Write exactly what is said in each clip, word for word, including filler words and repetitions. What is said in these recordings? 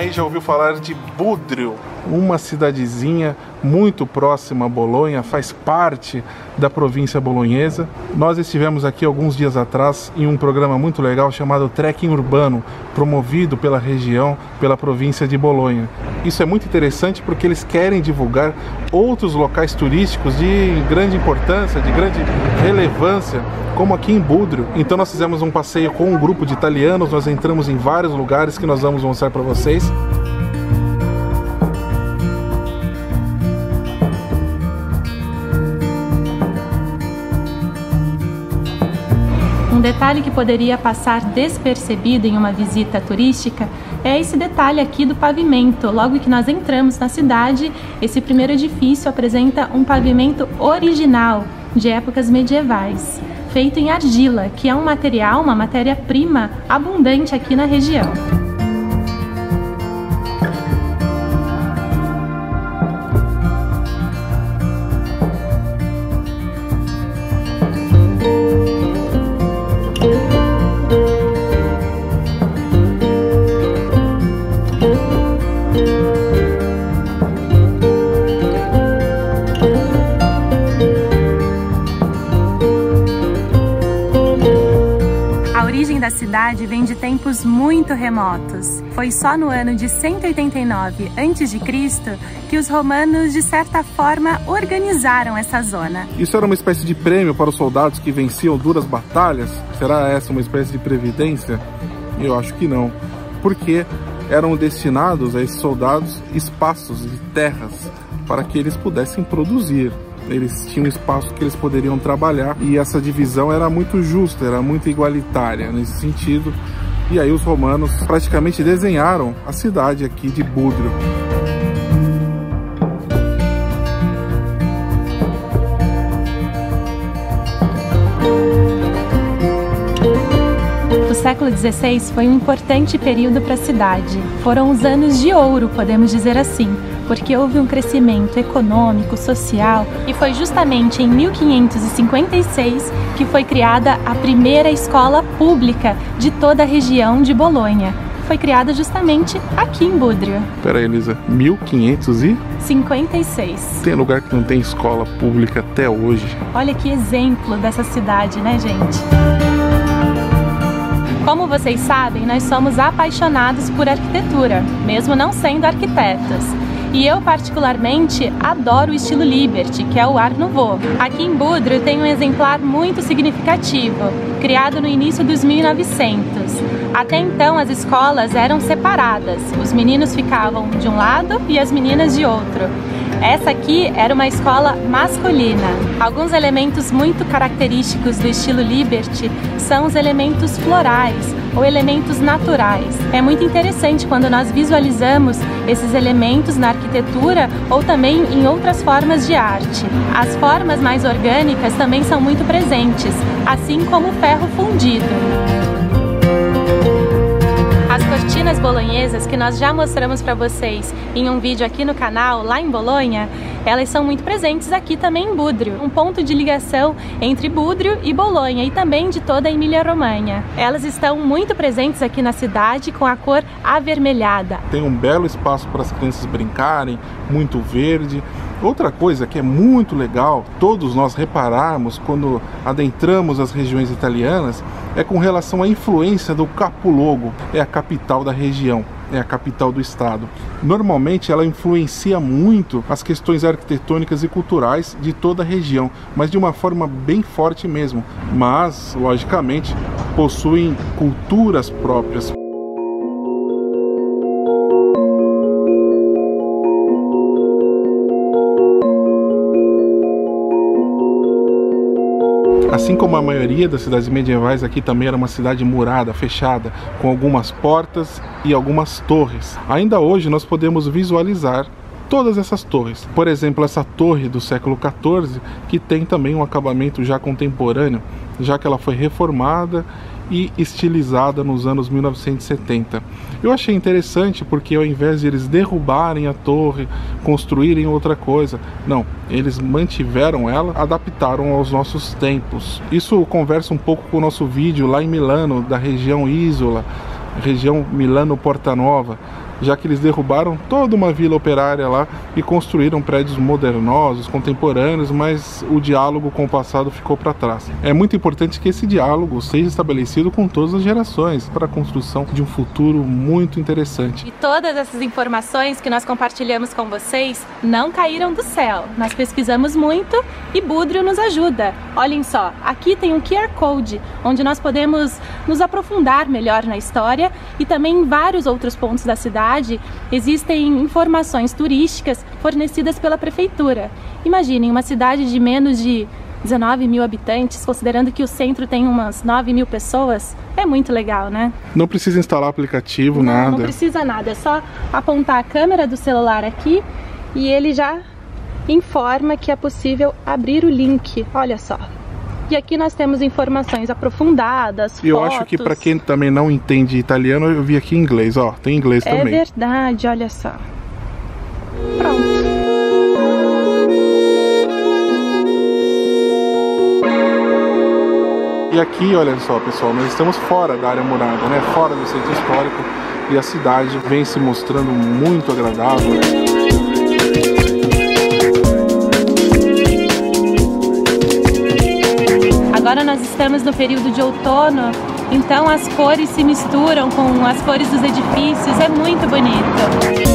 aí já ouviu falar de Budrio, uma cidadezinha muito próxima a Bolonha, faz parte da província bolonhesa. Nós estivemos aqui alguns dias atrás em um programa muito legal chamado Trekking Urbano, promovido pela região, pela província de Bolonha. Isso é muito interessante porque eles querem divulgar outros locais turísticos de grande importância, de grande relevância, como aqui em Budrio. Então nós fizemos um passeio com um grupo de italianos, nós entramos em vários lugares que nós vamos mostrar para vocês. Um detalhe que poderia passar despercebido em uma visita turística é esse detalhe aqui do pavimento. Logo que nós entramos na cidade, esse primeiro edifício apresenta um pavimento original de épocas medievais, feito em argila, que é um material, uma matéria-prima abundante aqui na região. A cidade vem de tempos muito remotos. Foi só no ano de cento e oitenta e nove antes de Cristo que os romanos, de certa forma, organizaram essa zona. Isso era uma espécie de prêmio para os soldados que venciam duras batalhas? Será essa uma espécie de previdência? Eu acho que não, porque eram destinados a esses soldados espaços de terras para que eles pudessem produzir. Eles tinham espaço que eles poderiam trabalhar e essa divisão era muito justa, era muito igualitária nesse sentido. E aí os romanos praticamente desenharam a cidade aqui de Budrio. O século dezesseis foi um importante período para a cidade. Foram os anos de ouro, podemos dizer assim, porque houve um crescimento econômico, social, e foi justamente em mil quinhentos e cinquenta e seis que foi criada a primeira escola pública de toda a região de Bolonha. Foi criada justamente aqui em Budrio. Pera aí, Elisa, mil quinhentos e cinquenta e seis. Tem lugar que não tem escola pública até hoje. Olha que exemplo dessa cidade, né, gente? Como vocês sabem, nós somos apaixonados por arquitetura, mesmo não sendo arquitetos. E eu particularmente adoro o estilo Liberty, que é o Art Nouveau. Aqui em Budrio tem um exemplar muito significativo, criado no início dos mil e novecentos. Até então as escolas eram separadas, os meninos ficavam de um lado e as meninas de outro. Essa aqui era uma escola masculina. Alguns elementos muito característicos do estilo Liberty são os elementos florais ou elementos naturais. É muito interessante quando nós visualizamos esses elementos na arquitetura ou também em outras formas de arte. As formas mais orgânicas também são muito presentes, assim como o ferro fundido. As cortinas bolonhesas, que nós já mostramos para vocês em um vídeo aqui no canal, lá em Bolonha, elas são muito presentes aqui também em Budrio, um ponto de ligação entre Budrio e Bolonha e também de toda a Emília-Romanha. Elas estão muito presentes aqui na cidade com a cor avermelhada. Tem um belo espaço para as crianças brincarem, muito verde. Outra coisa que é muito legal, todos nós repararmos quando adentramos as regiões italianas, é com relação à influência do Capoluogo, é a capital da região, é a capital do estado. Normalmente ela influencia muito as questões arquitetônicas e culturais de toda a região, mas de uma forma bem forte mesmo. Mas, logicamente, possuem culturas próprias. Assim como a maioria das cidades medievais, aqui também era uma cidade murada, fechada, com algumas portas e algumas torres. Ainda hoje nós podemos visualizar todas essas torres. Por exemplo, essa torre do século quatorze, que tem também um acabamento já contemporâneo, já que ela foi reformada e estilizada nos anos mil novecentos e setenta. Eu achei interessante porque ao invés de eles derrubarem a torre, construírem outra coisa, não, eles mantiveram ela, adaptaram aos nossos tempos. Isso conversa um pouco com o nosso vídeo lá em Milano, da região Isola, região Milano-Porta Nova. já que eles derrubaram toda uma vila operária lá e construíram prédios modernosos, contemporâneos, mas o diálogo com o passado ficou para trás. É muito importante que esse diálogo seja estabelecido com todas as gerações para a construção de um futuro muito interessante. E todas essas informações que nós compartilhamos com vocês não caíram do céu. Nós pesquisamos muito e Budrio nos ajuda. Olhem só, aqui tem um Q R Code, onde nós podemos nos aprofundar melhor na história, e também em vários outros pontos da cidade existem informações turísticas fornecidas pela prefeitura. Imaginem, uma cidade de menos de dezenove mil habitantes, considerando que o centro tem umas nove mil pessoas, é muito legal, né? Não precisa instalar aplicativo, não, nada. Não precisa nada, é só apontar a câmera do celular aqui e ele já informa que é possível abrir o link, olha só. E aqui nós temos informações aprofundadas, E eu fotos. acho que para quem também não entende italiano, eu vi aqui em inglês, ó, tem inglês é também. É verdade, olha só. Pronto. E aqui, olha só, pessoal, nós estamos fora da área murada, né? Fora do centro histórico, e a cidade vem se mostrando muito agradável. Agora nós estamos no período de outono, então as cores se misturam com as cores dos edifícios, é muito bonito.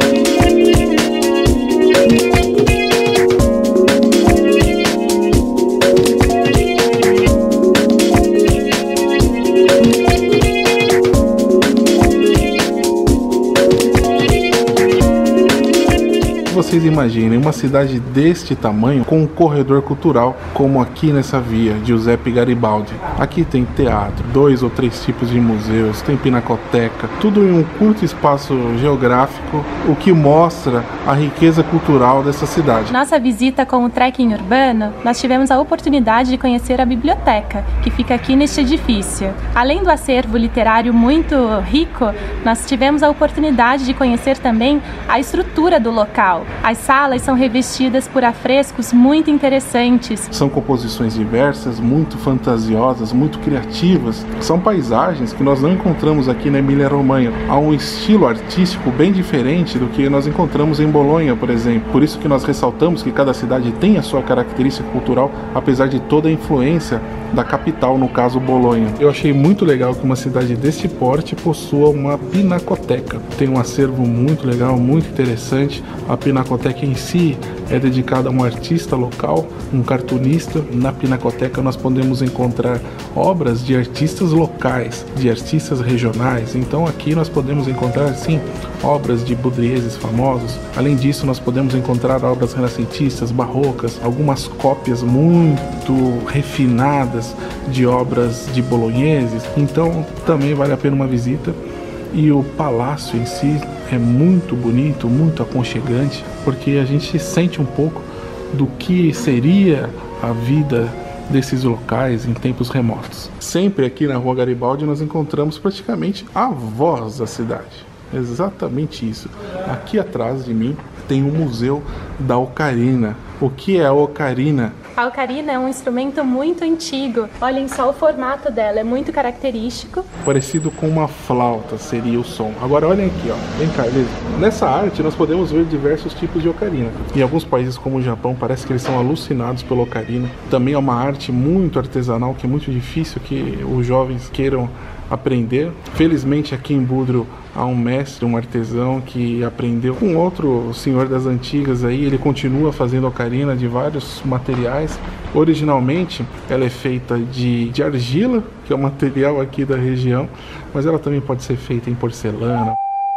Vocês imaginem uma cidade deste tamanho com um corredor cultural como aqui nessa via, Giuseppe Garibaldi. Aqui tem teatro, dois ou três tipos de museus, tem pinacoteca, tudo em um curto espaço geográfico, o que mostra a riqueza cultural dessa cidade. Nossa visita com o trekking urbano, nós tivemos a oportunidade de conhecer a biblioteca, que fica aqui neste edifício. Além do acervo literário muito rico, nós tivemos a oportunidade de conhecer também a estrutura do local. As salas são revestidas por afrescos muito interessantes. São composições diversas, muito fantasiosas, muito criativas. São paisagens que nós não encontramos aqui na Emília-Romanha. Há um estilo artístico bem diferente do que nós encontramos em Bolonha, por exemplo. Por isso que nós ressaltamos que cada cidade tem a sua característica cultural, apesar de toda a influência da capital, no caso Bolonha. Eu achei muito legal que uma cidade deste porte possua uma pinacoteca. Tem um acervo muito legal, muito interessante. A pinacoteca em si é dedicada a um artista local, um cartunista. Na pinacoteca nós podemos encontrar obras de artistas locais, de artistas regionais. Então aqui nós podemos encontrar, sim, obras de budrieses famosos. Além disso, nós podemos encontrar obras renascentistas, barrocas, algumas cópias muito refinadas de obras de bolonheses. Então também vale a pena uma visita. E o palácio em si é muito bonito, muito aconchegante, porque a gente sente um pouco do que seria a vida desses locais em tempos remotos. Sempre aqui na Rua Garibaldi nós encontramos praticamente a voz da cidade. Exatamente isso. Aqui atrás de mim tem o Museu da Ocarina. O que é a ocarina? A ocarina é um instrumento muito antigo. Olhem só o formato dela, é muito característico. Parecido com uma flauta seria o som. Agora olhem aqui, ó. Vem cá, Elisa. Nessa arte nós podemos ver diversos tipos de ocarina. Em alguns países como o Japão parece que eles são alucinados pela ocarina. Também é uma arte muito artesanal que é muito difícil que os jovens queiram aprender. Felizmente aqui em Budrio há um mestre, um artesão que aprendeu com outro senhor das antigas aí. Ele continua fazendo ocarina de vários materiais. Originalmente ela é feita de, de argila, que é um material aqui da região, mas ela também pode ser feita em porcelana.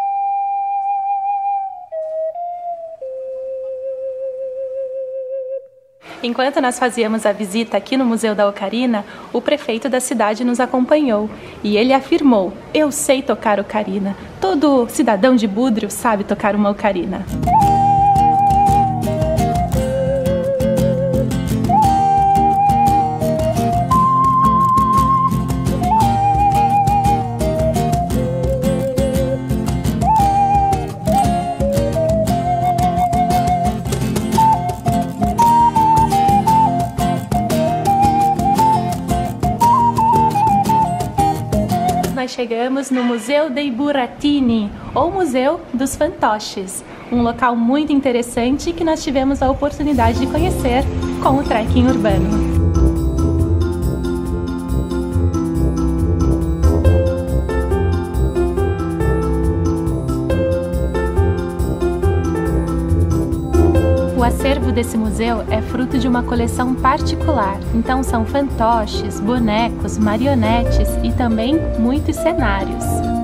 Enquanto nós fazíamos a visita aqui no Museu da Ocarina, o prefeito da cidade nos acompanhou e ele afirmou: "Eu sei tocar ocarina. Todo cidadão de Budrio sabe tocar uma ocarina." Nós nós chegamos no Museu dei Burattini, ou Museu dos Fantoches, um local muito interessante que nós tivemos a oportunidade de conhecer com o trekking urbano. O acervo desse museu é fruto de uma coleção particular, então são fantoches, bonecos, marionetes e também muitos cenários.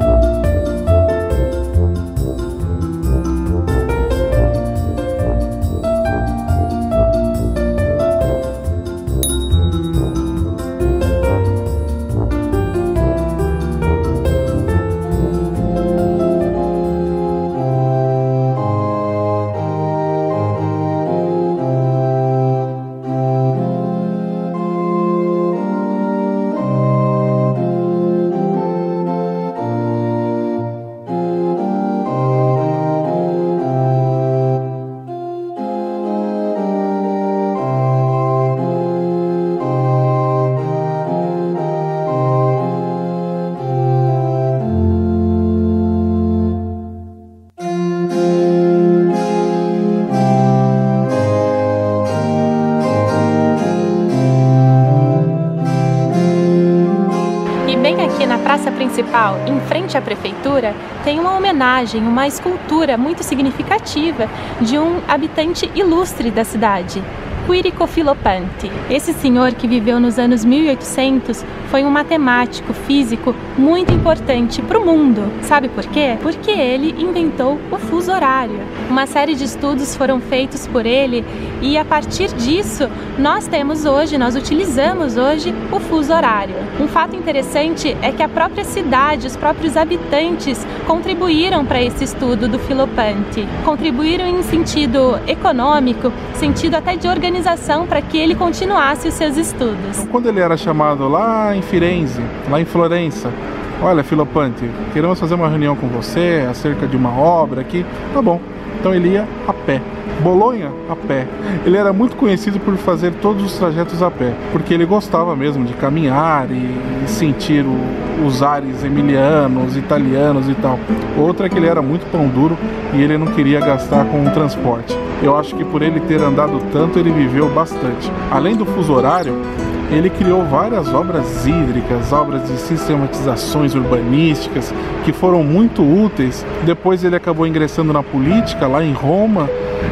Aqui na praça principal, em frente à prefeitura, tem uma homenagem, uma escultura muito significativa de um habitante ilustre da cidade, Quirico Filopanti. Esse senhor, que viveu nos anos mil e oitocentos, foi um matemático, físico muito importante para o mundo. Sabe por quê? Porque ele inventou o fuso horário. Uma série de estudos foram feitos por ele e a partir disso nós temos hoje, nós utilizamos hoje o fuso horário. Um fato interessante é que a própria cidade, os próprios habitantes contribuíram para esse estudo do Filopanti. Contribuíram em sentido econômico, sentido até de organização para que ele continuasse os seus estudos. Quando ele era chamado lá em Firenze, lá em Florença, olha, Filopanti, queremos fazer uma reunião com você acerca de uma obra aqui, tá bom. Então ele ia a pé. Bolonha, a pé. Ele era muito conhecido por fazer todos os trajetos a pé, porque ele gostava mesmo de caminhar e sentir o, os ares emilianos, italianos e tal. Outra é que ele era muito pão duro e ele não queria gastar com o transporte. Eu acho que por ele ter andado tanto, ele viveu bastante. Além do fuso horário, ele criou várias obras hídricas, obras de sistematizações urbanísticas que foram muito úteis. Depois ele acabou ingressando na política lá em Roma.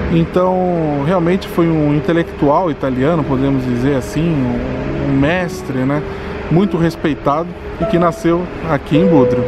Então realmente foi um intelectual italiano, podemos dizer assim, um mestre, né? Muito respeitado e que nasceu aqui em Budrio.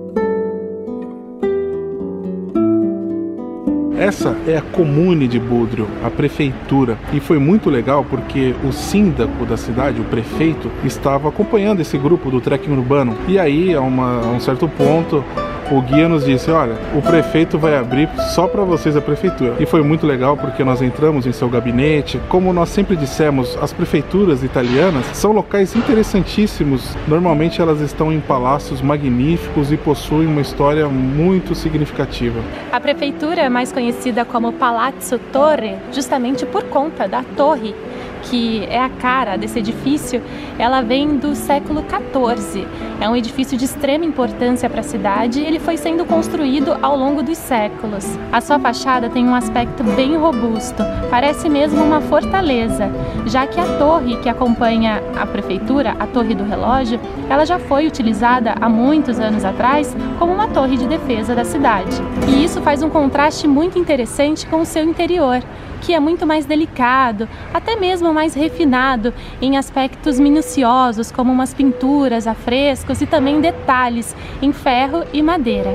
Essa é a Comune de Budrio, a prefeitura, e foi muito legal porque o síndaco da cidade, o prefeito, estava acompanhando esse grupo do trekking urbano. E aí, a, uma, a um certo ponto, o guia nos disse, olha, o prefeito vai abrir só para vocês a prefeitura. E foi muito legal porque nós entramos em seu gabinete. Como nós sempre dissemos, as prefeituras italianas são locais interessantíssimos. Normalmente elas estão em palácios magníficos e possuem uma história muito significativa. A prefeitura é mais conhecida como Palazzo Torre, justamente por conta da torre, que é a cara desse edifício. Ela vem do século quatorze. É um edifício de extrema importância para a cidade e ele foi sendo construído ao longo dos séculos. A sua fachada tem um aspecto bem robusto, parece mesmo uma fortaleza, já que a torre que acompanha a prefeitura, a Torre do Relógio, ela já foi utilizada há muitos anos atrás como uma torre de defesa da cidade. E isso faz um contraste muito interessante com o seu interior, que é muito mais delicado, até mesmo mais refinado em aspectos minuciosos, como umas pinturas, afrescos e também detalhes em ferro e madeira.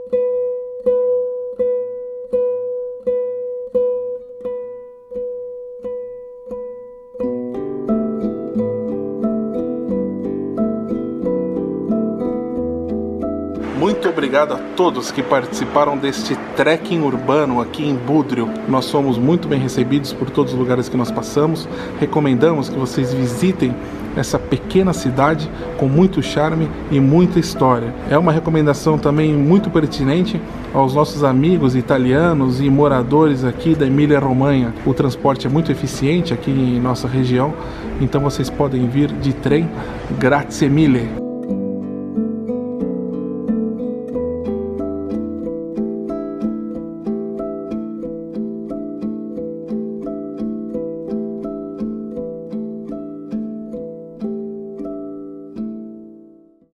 Muito obrigado a todos que participaram deste trekking urbano aqui em Budrio. Nós somos muito bem recebidos por todos os lugares que nós passamos. Recomendamos que vocês visitem essa pequena cidade com muito charme e muita história. É uma recomendação também muito pertinente aos nossos amigos italianos e moradores aqui da Emília-Romanha. O transporte é muito eficiente aqui em nossa região, então vocês podem vir de trem. Grazie mille!